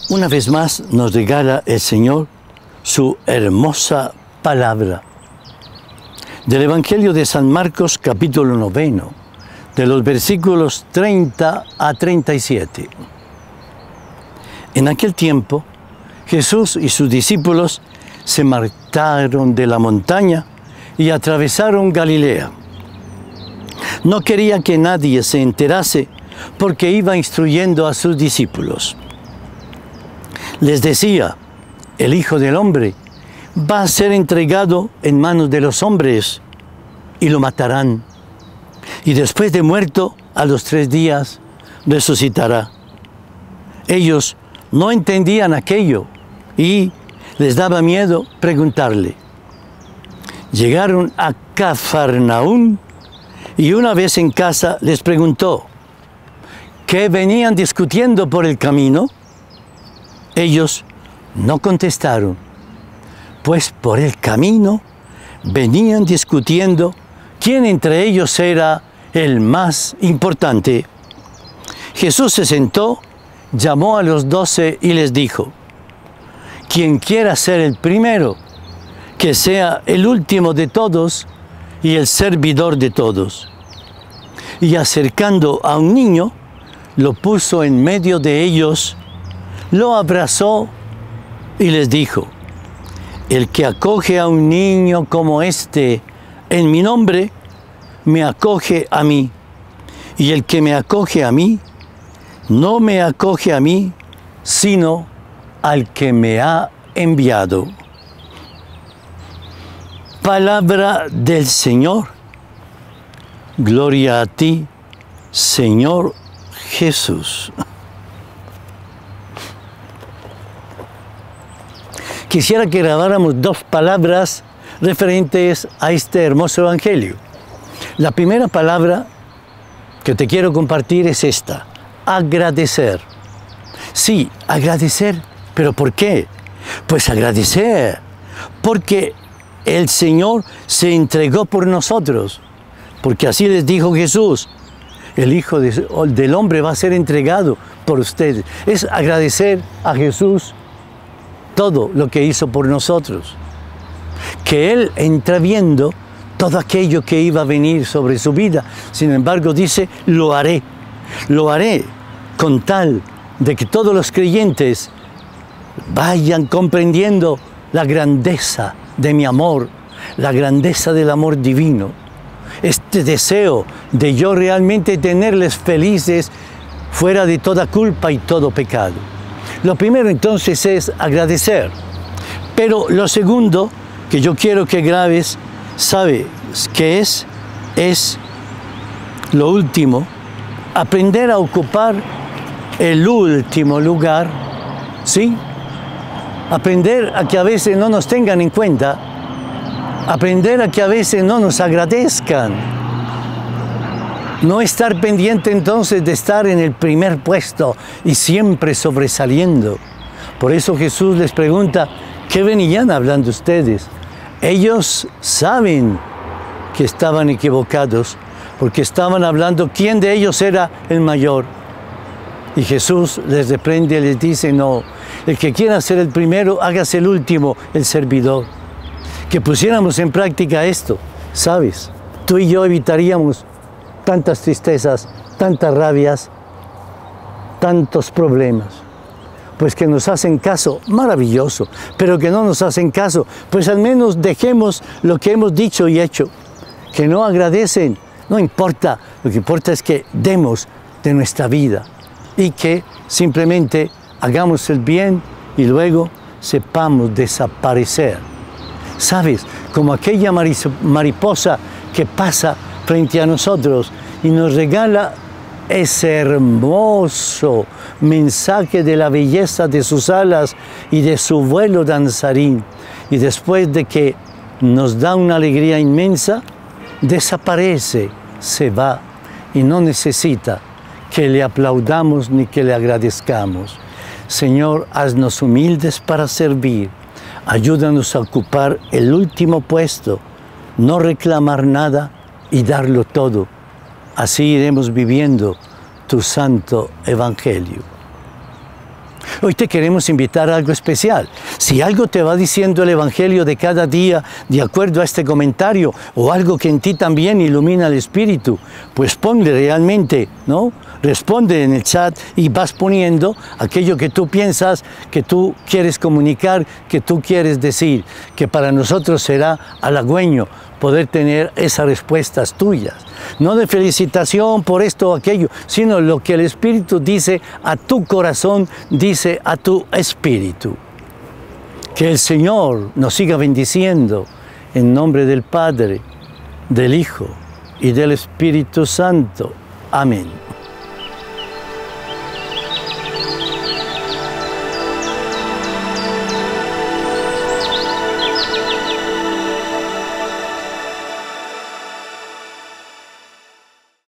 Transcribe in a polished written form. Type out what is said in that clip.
Una vez más nos regala el Señor su hermosa palabra. Del Evangelio de San Marcos, capítulo 9, de los versículos 30 a 37. En aquel tiempo, Jesús y sus discípulos se marcharon de la montaña y atravesaron Galilea. No quería que nadie se enterase porque iba instruyendo a sus discípulos. Les decía: el Hijo del Hombre va a ser entregado en manos de los hombres y lo matarán. Y después de muerto, a los 3 días, resucitará. Ellos no entendían aquello y les daba miedo preguntarle. Llegaron a Cafarnaúm y una vez en casa les preguntó: ¿qué venían discutiendo por el camino? Ellos no contestaron, pues por el camino venían discutiendo quién entre ellos era el más importante. Jesús se sentó, llamó a los 12 y les dijo: quien quiera ser el primero, que sea el último de todos y el servidor de todos. Y acercando a un niño, lo puso en medio de ellos, lo abrazó y les dijo: el que acoge a un niño como este en mi nombre, me acoge a mí. Y el que me acoge a mí, no me acoge a mí, sino al que me ha enviado. Palabra del Señor. Gloria a ti, Señor Jesús. Quisiera que grabáramos 2 palabras referentes a este hermoso evangelio. La primera palabra que te quiero compartir es esta: agradecer. Sí, agradecer. ¿Pero por qué? Pues agradecer porque el Señor se entregó por nosotros. Porque así les dijo Jesús: el Hijo del Hombre va a ser entregado por ustedes. Es agradecer a Jesús todo lo que hizo por nosotros. Que Él entra viendo todo aquello que iba a venir sobre su vida. Sin embargo, dice: lo haré. Lo haré con tal de que todos los creyentes vayan comprendiendo la grandeza de mi amor, la grandeza del amor divino. Este deseo de yo realmente tenerles felices fuera de toda culpa y todo pecado. Lo primero entonces es agradecer. Pero lo segundo que yo quiero que grabes, ¿sabes qué es? Es lo último, aprender a ocupar el último lugar, ¿sí? Aprender a que a veces no nos tengan en cuenta, aprender a que a veces no nos agradezcan. No estar pendiente entonces de estar en el primer puesto y siempre sobresaliendo. Por eso Jesús les pregunta: ¿qué venían hablando ustedes? Ellos saben que estaban equivocados porque estaban hablando quién de ellos era el mayor. Y Jesús les reprende y les dice: no, el que quiera ser el primero, hágase el último, el servidor. Que pusiéramos en práctica esto, ¿sabes? Tú y yo evitaríamos tantas tristezas, tantas rabias, tantos problemas. Pues que nos hacen caso, maravilloso, pero que no nos hacen caso, pues al menos dejemos lo que hemos dicho y hecho. Que no agradecen, no importa, lo que importa es que demos de nuestra vida y que simplemente hagamos el bien y luego sepamos desaparecer. ¿Sabes? Como aquella mariposa que pasa frente a nosotros y nos regala ese hermoso mensaje de la belleza de sus alas y de su vuelo danzarín. Y después de que nos da una alegría inmensa, desaparece, se va y no necesita que le aplaudamos ni que le agradezcamos. Señor, haznos humildes para servir. Ayúdanos a ocupar el último puesto, no reclamar nada y darlo todo. Así iremos viviendo tu santo evangelio. Hoy te queremos invitar a algo especial. Si algo te va diciendo el Evangelio de cada día, de acuerdo a este comentario, o algo que en ti también ilumina el Espíritu, pues ponle realmente, ¿no? Responde en el chat y vas poniendo aquello que tú piensas, que tú quieres comunicar, que tú quieres decir, que para nosotros será halagüeño poder tener esas respuestas tuyas. No de felicitación por esto o aquello, sino lo que el Espíritu dice a tu corazón, dice a tu espíritu. Que el Señor nos siga bendiciendo en nombre del Padre, del Hijo y del Espíritu Santo. Amén.